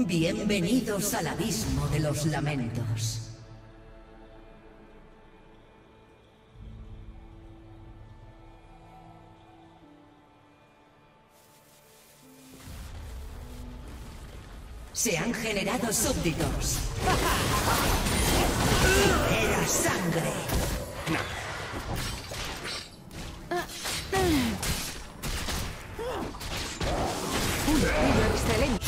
Bienvenidos al abismo de los lamentos. Se han generado súbditos. Era sangre. Un tiro excelente.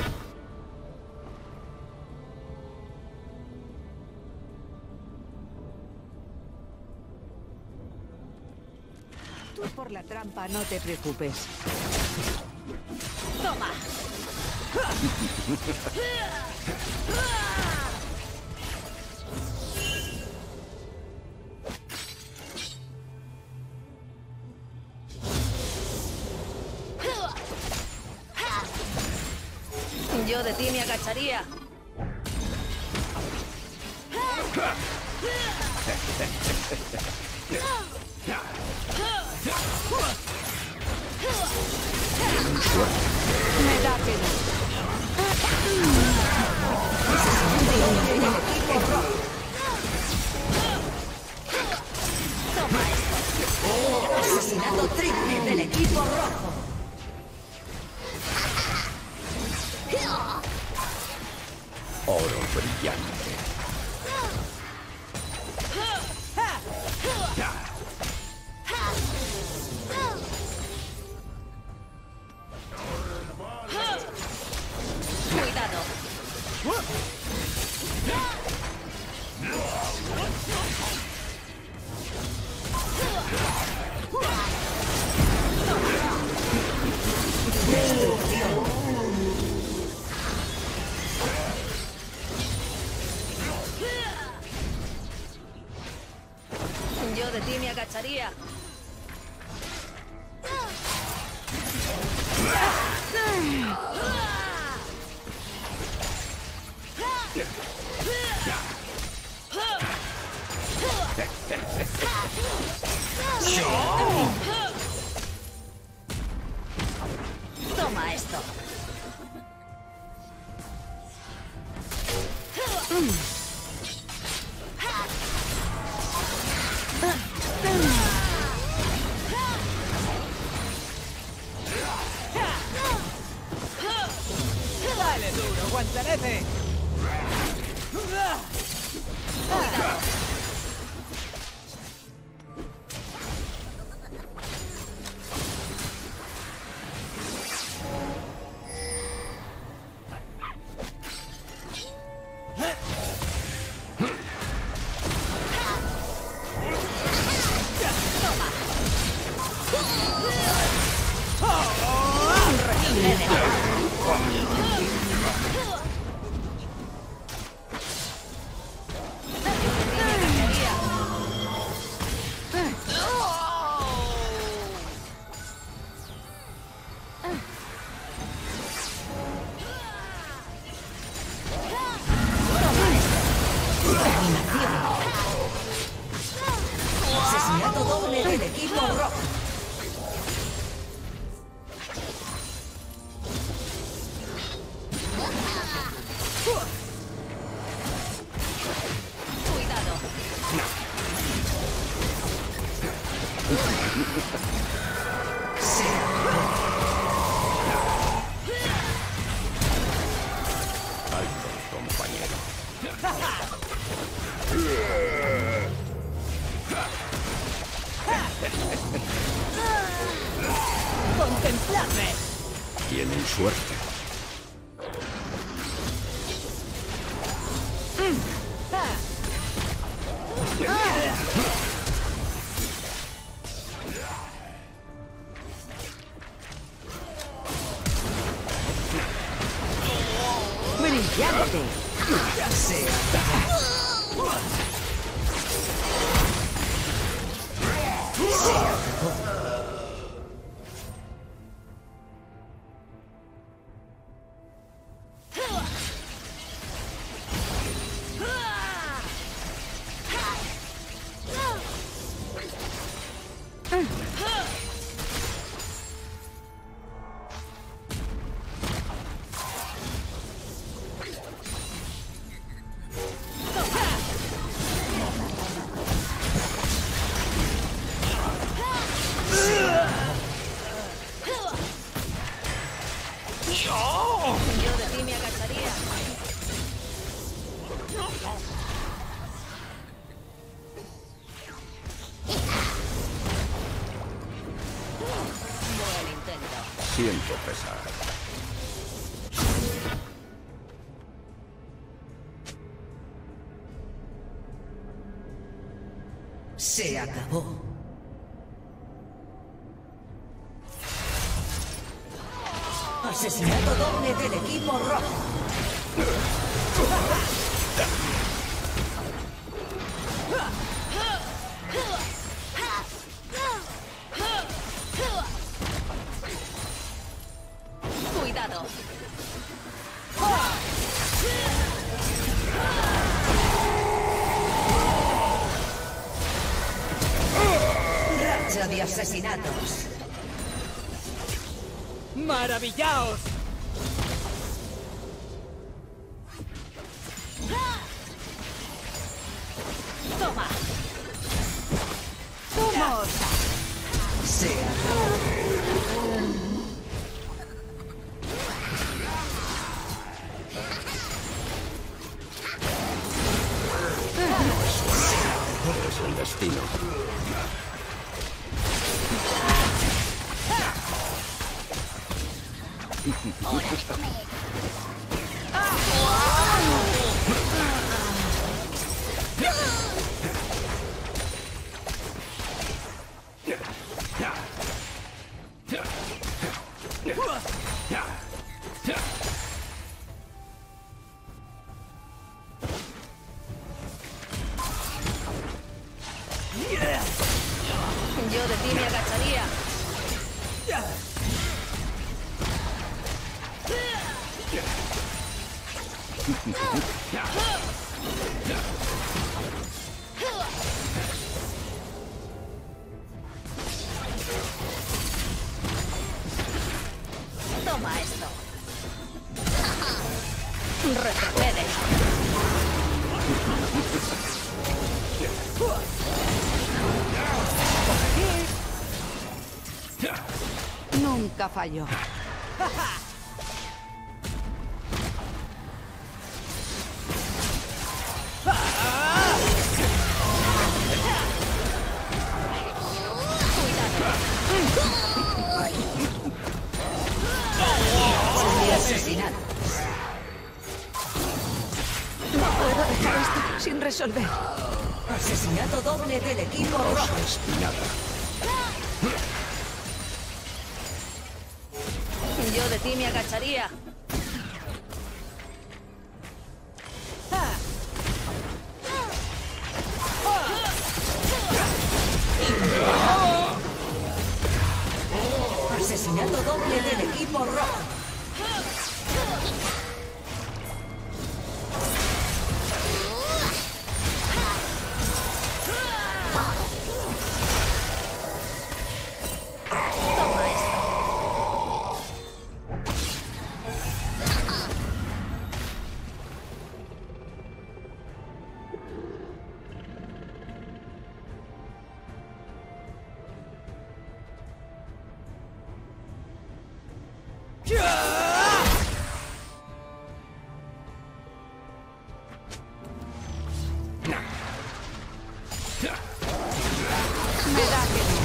Tú por la trampa no te preocupes. ¡Toma! Yo de ti me agacharía. Me da pena. Toma esto. Asesinato triple del equipo rojo. Oro brillante. Cuidado. Yo de ti me agacharía. Toma esto. Dale duro, guantanete. Asesinato doble del equipo rojo. Cuidado. Alto, compañero. ¡Contempladme! Tienen suerte. ¡Brillante! Ya sea. Buen intento. Siento pesar. Se acabó. Asesinato doble del equipo rojo. Cuidado. Racha de asesinatos. ¡Maravillaos! Toma. ¡Vamos! Se acabó. Es el destino. Yo de ti me agacharía. Toma esto. Retrocede. Nunca falló. De asesinatos. No puedo dejar esto sin resolver. Asesinato doble del equipo rojo. Rosa espinada. Yo de ti me agacharía. Asesinato doble del equipo rojo. Toma esto. Me da que no.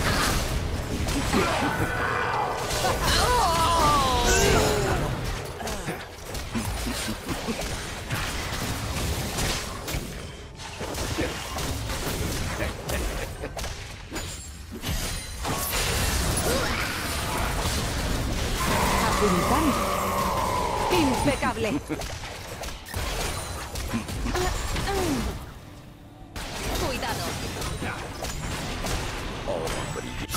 Apuntando. Impecable. Cuidado. Oro brillante.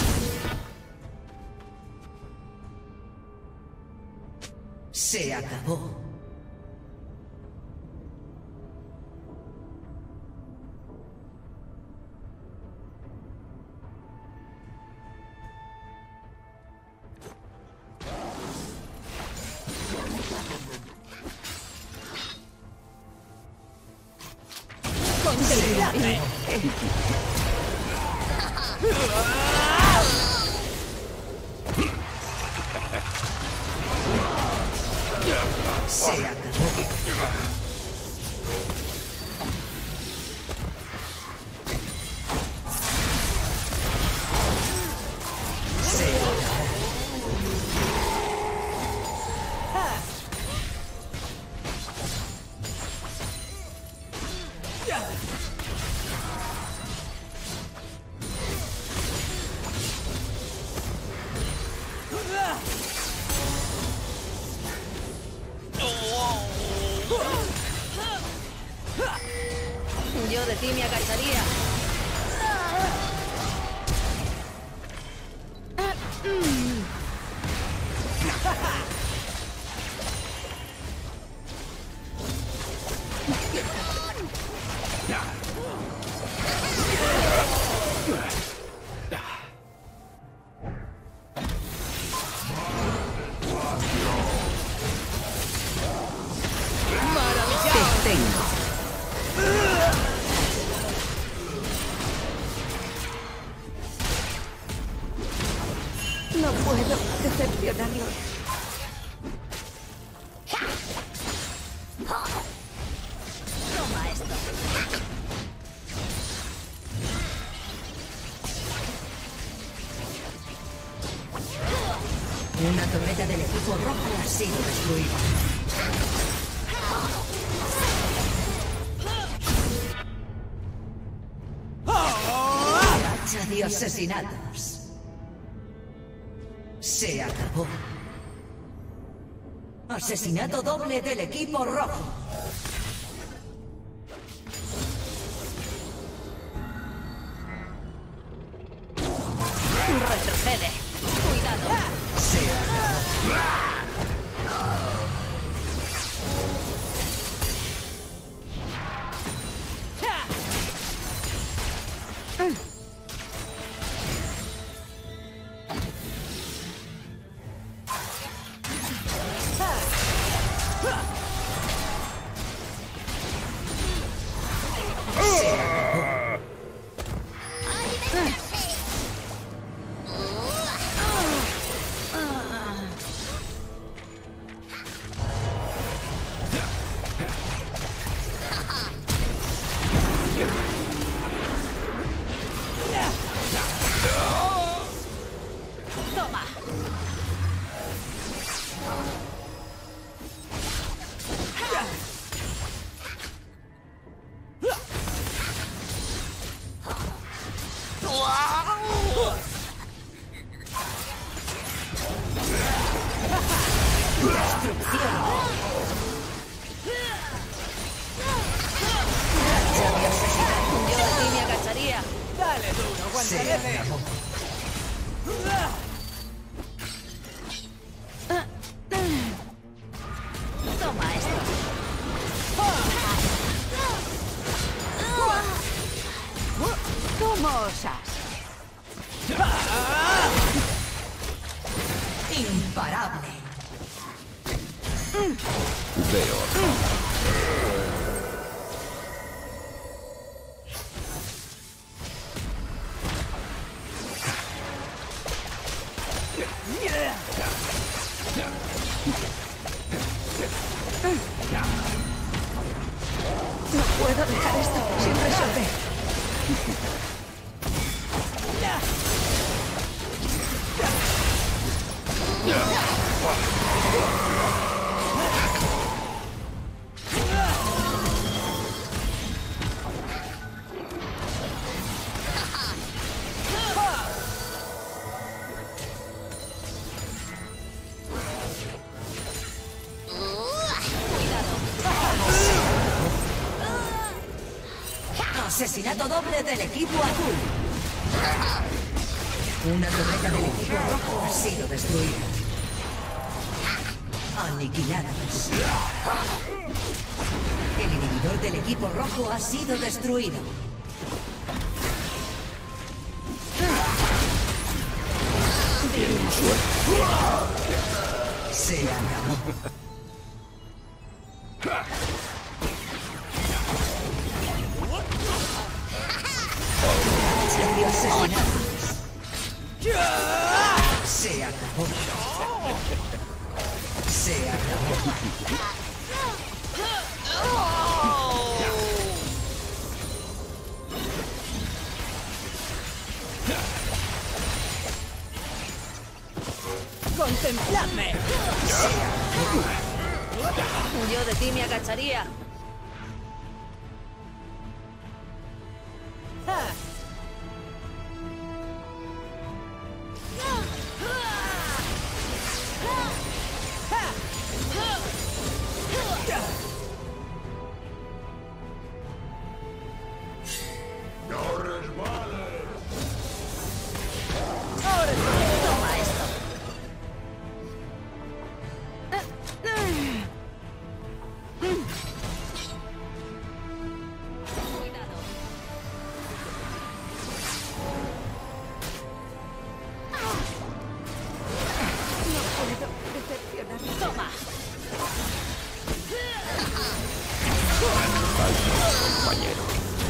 Se acabó. Contempladme. Se acabó. Yo de ti me agacharía. Te tengo. No puedo decepcionarlo. Toma esto. Una torreta del equipo rojo ha sido destruida. Racha de asesinatos. Se acabó. Asesinato doble del equipo rojo. Retrocede. Cuidado. Se acabó. Se acabó. Toma. Yo de ti me agacharía. Se acabó. Toma esto. ¿Cómo osas? Imparable. Veo. No puedo dejar esto sin resolver. Asesinato doble del equipo azul. Una torreta del equipo rojo ha sido destruida. Aniquilados. El inhibidor del equipo rojo ha sido destruido. Se acabó. Serio asesinatos. Se acabó. Se acabó. ¡Contempladme! Yo de ti me agacharía. compañero.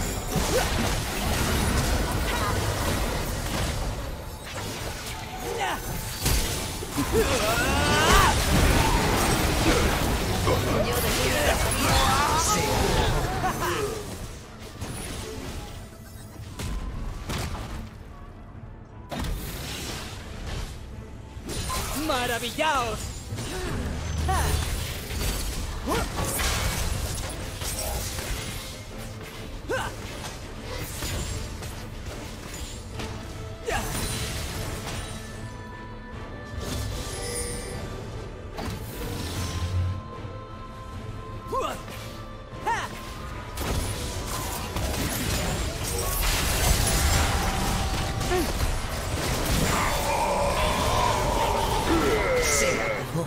Yo defiendo la cacería. ¡Maravillaos! Se acabó.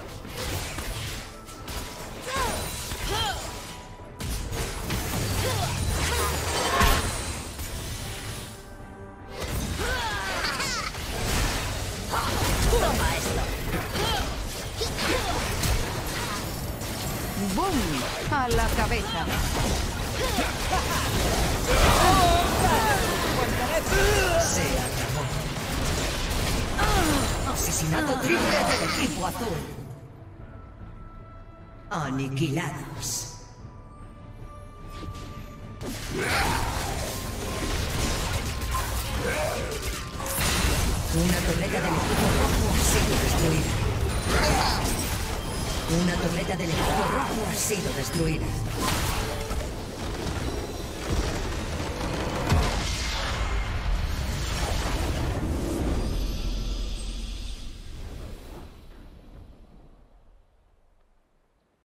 Toma esto. ¡Bum! A la cabeza. Se acabó. Asesinato triple del equipo azul. Aniquilados. Una torreta del equipo rojo ha sido destruida. Una torreta del equipo rojo ha sido destruida.